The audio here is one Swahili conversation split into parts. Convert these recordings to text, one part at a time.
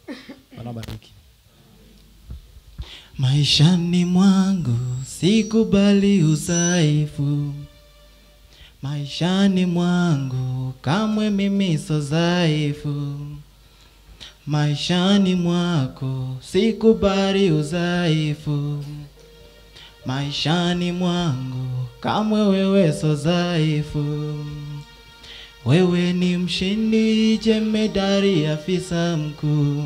Wanabariki. Maishani mwangu sikubali udhaifu. Maishani mwangu kamwe mimi so dhaifu. Maishani mwako sikubali udhaifu. Maishani mwangu kamwe wewe so dhaifu. Wewe ni mshindi, jemedari, afisa mkuu.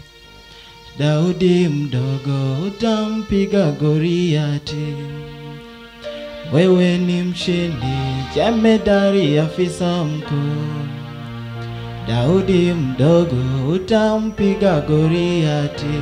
Daudi mdogo utampiga Goliati. Wewe ni mshindi, jemedari, afisa mkuu. Daudi mdogo utampiga Goliati.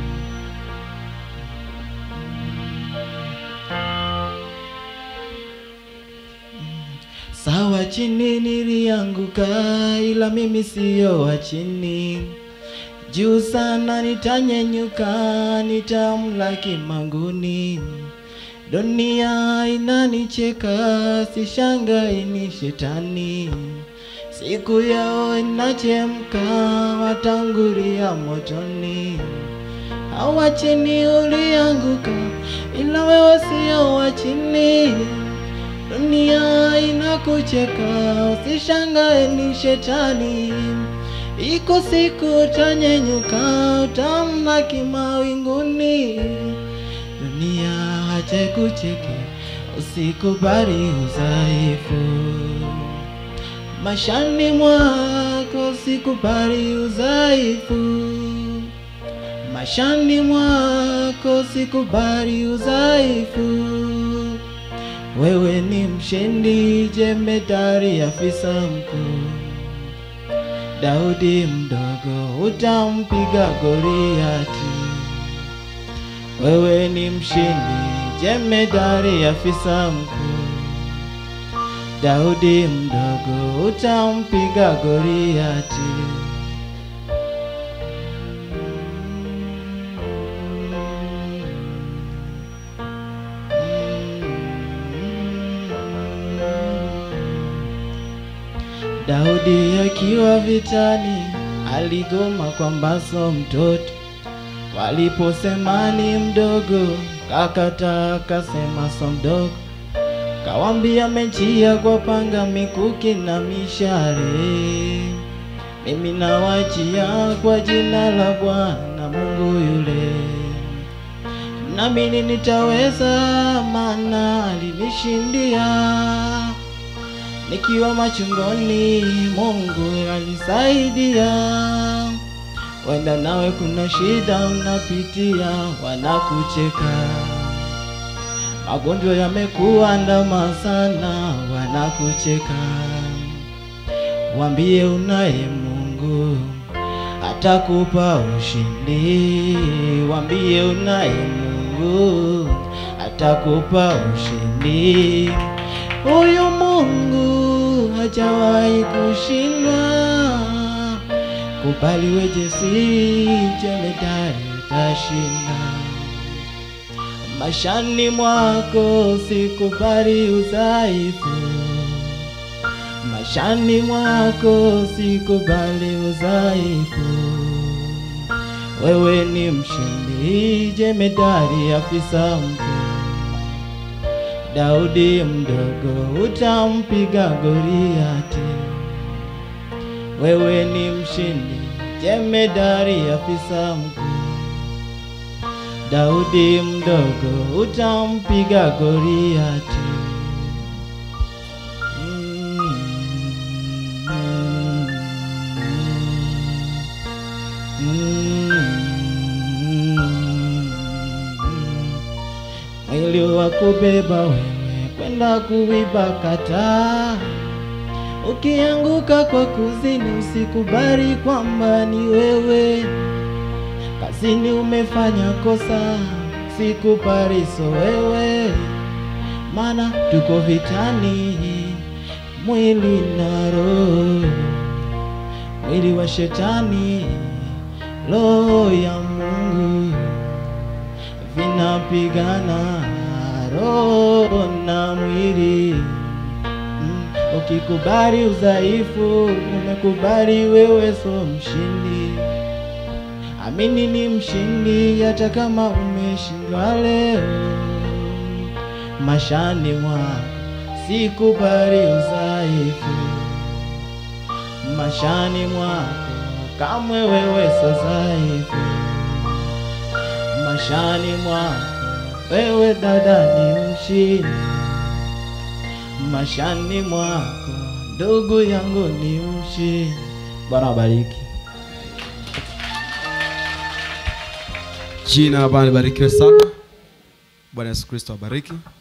Sawa chini nilianguka, ila mimi siyo wa chini. Juu sana nitanyenyuka, nitamlaki manguni. Dunia inanicheka, sishangai ni shetani. Siku yao inachemka, watangulia motoni. Hawa chini ulianguka, ila wewe siyo wa chini. Dunia inakucheka, usishangae ni shetani. Iko siku utanyenyuka, utamlaki mawinguni. Dunia hacha kucheke, usikubali udhaifu. Maishani mwako usikubali udhaifu. Maishani mwako usikubali udhaifu. Wewe ni mshindi, jemedari, afisa mkuu. Daudi mdogo utampiga Goliati. Wewe ni mshindi, jemedari, afisa mkuu. Daudi mdogo utampiga Goliati. Daudi akiwa vitani aligoma kwamba so mtoto. Waliposema ni mdogo, kakata akasema so mdogo. Kawambia mejia kwa panga, mikuki na mishare. Mimi nawachia kwa jina la Bwana Mungu yule. Nami nitaweza, maana alinishindia. Nikiwa machungoni, Mungu alisaidia. Wenda nawe kuna shida unapitia, wanakucheka. Magonjwa yamekuandama sana, wanakucheka. Waambie unaye Mungu, atakupa ushindi. Waambie unaye Mungu, atakupa ushindi. Huyu Mungu hajawahi kushindwa. Kubali wejesi, jemedari, utashinda. Maishani mwako sikubali udhaifu. Maishani mwako sikubali udhaifu. Wewe ni mshindi, jemedari, afisa mkuu. Daudi mdogo utampiga Goliati. Wewe ni mshindi, jemedari, afisa mkuu. Daudi mdogo utampiga Goliati. Mwili wa kubeba wewe kwenda kuiba kata. Ukianguka kwa kuzini, usikubali kwamba ni wewe. Kazini umefanya kosa, sikubali so wewe. Maana tuko vitani, mwili na roho. Mwili wa shetani, roho ya Mungu. Vinapigana roho na mwili. Ukikubali udhaifu, umekubali wewe so mshindi. amini ni mshindi hata kama umeshindwa leo. Maishani mwako sikubali udhaifu. Maishani mwako kamwe wewe si dhaifu. Maishani mwako wewe dada ni mshindi. Maishani mwako ndugu yangu ni mshindi. Bwana abariki. Jina la Bwana libarikiwe sana. Bwana Yesu Kristo abariki.